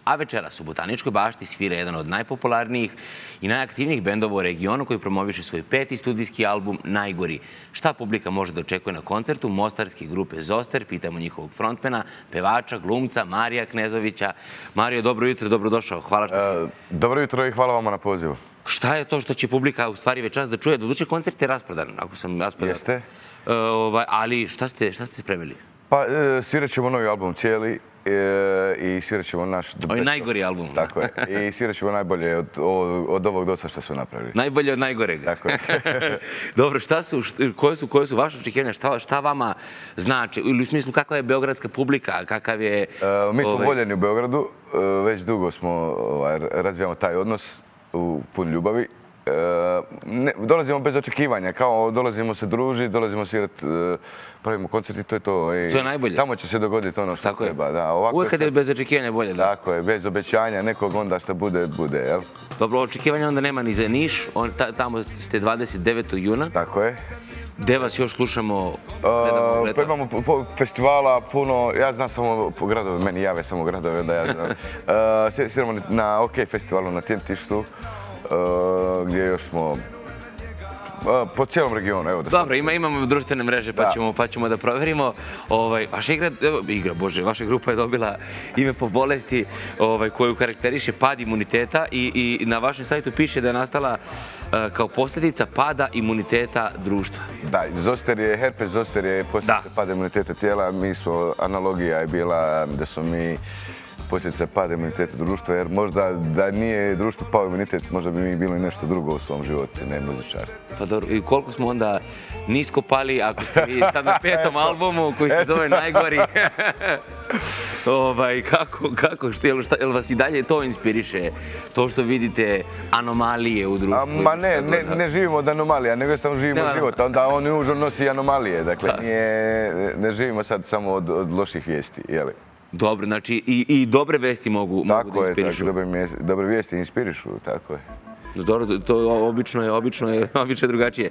A večeras u Botaničkoj bašti svira jedan od najpopularnijih i najaktivnijih bendova u regionu koji promoviše svoj 5. studijski album Najgori. Šta publika može da očekuje na koncertu mostarske grupe Zoster? Pitamo njihovog frontmena, pevača, glumca Marija Knezovića. Mario, dobro jutro, dobrodošao. Hvala što si... Dobro jutro i hvala vama na pozivu. Šta je to što će publika u stvari večeras da čuje? Doduše, koncert je rasprodan, ako sam rasprodan. Jeste. Ali šta ste spremili? Pa svirat ćemo novi album cijeli i svirat ćemo naš... Ovo je najgori album. Tako je. I svirat ćemo najbolje od ovog dosta što su napravili. Najbolje od najgoreg. Tako je. Dobro, koje su vaše očekivanja? Šta vama znači? Ili u smislu kakva je beogradska publika? Kakav je... Mi smo voljeni u Beogradu. Već dugo smo razvijamo taj odnos u pun ljubavi. Dolazimo bez očekivanja, kao dolazimo se družiti, dolazimo svirati, pravimo koncert i to je to. To je najbolje. Tamo će se dogoditi ono što treba. Uvijek kad je bez očekivanja bolje, da? Tako je, bez obećanja, nekog onda što bude, jel? Dobro, očekivanja onda nema ni za Niš, tamo ste 29. juna. Tako je. Gde vas još slušamo? Pa imamo festivala puno, ja znam samo gradove, meni jave samo gradove da ja znam. Sviramo na OK festivalu na Tjentištu, gdje još smo po cijelom regionu. Dobro, imamo društvene mreže pa ćemo da proverimo. Vaša grupa je dobila ime po bolesti koju karakteriše pad imuniteta i na vašem sajtu piše da je nastala kao posljedica pada imuniteta društva. Da, herpes zoster je posljedica pada imuniteta tijela. Analogija je bila da smo mi posljedica pada imuniteta društva, jer možda da nije društvo pao imunitet, možda bi mi bilo nešto drugo u svom životu, ne muzičari. Pa dobro, i koliko smo onda nisko pali, ako ste vi sad na 5. albumu koji se zove Najgori? Jel vas i dalje to inspiriše? To što vidite anomalije u društvu? Ma ne živimo od anomalija, nego samo živimo od života. Onda on nužno nosi anomalije. Dakle, ne živimo sad samo od loših vijesti, jeli? Dobro, znači i dobre vesti mogu da inspirišu. Tako je, dobre vijesti inspirišu, tako je. Dobro, to obično je drugačije.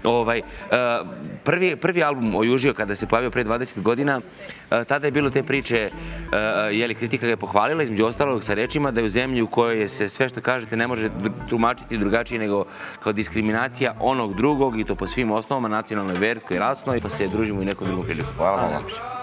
Prvi album Ojužio, kada se pojavio pre 20 godina, tada je bilo te priče, kritika ga je pohvalila, između ostalog sa rečima da je u zemlji u kojoj se sve što kažete ne može tumačiti drugačije nego kao diskriminacija onog drugog i to po svim osnovama, nacionalnoj, verskoj, rasnoj, pa se družimo i nekom drugom priliku. Hvala vam.